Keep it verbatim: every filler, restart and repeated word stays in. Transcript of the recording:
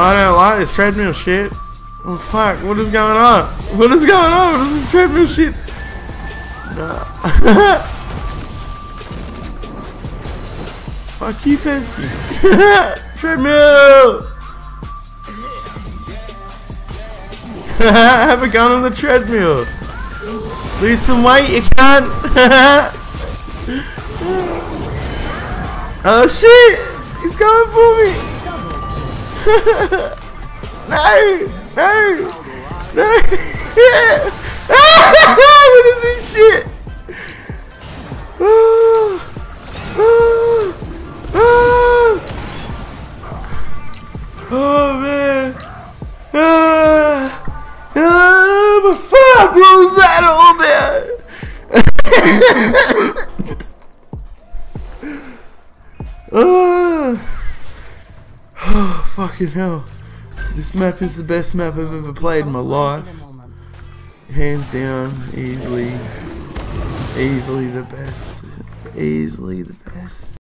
I don't like this treadmill shit. Oh fuck, what is going on? What is going on? What is this treadmill shit? No. Fuck you, Pesky. Treadmill! Have a gun on the treadmill. Lose some weight, you can't. Oh shit! He's going for me! No! No! No! What is this shit? Oh, oh, oh. Oh man! Ah, ah, but fuck! What was that all about? Oh, oh, fucking hell. This map is the best map I've ever played in my life. Hands down, easily, easily the best. Easily the best.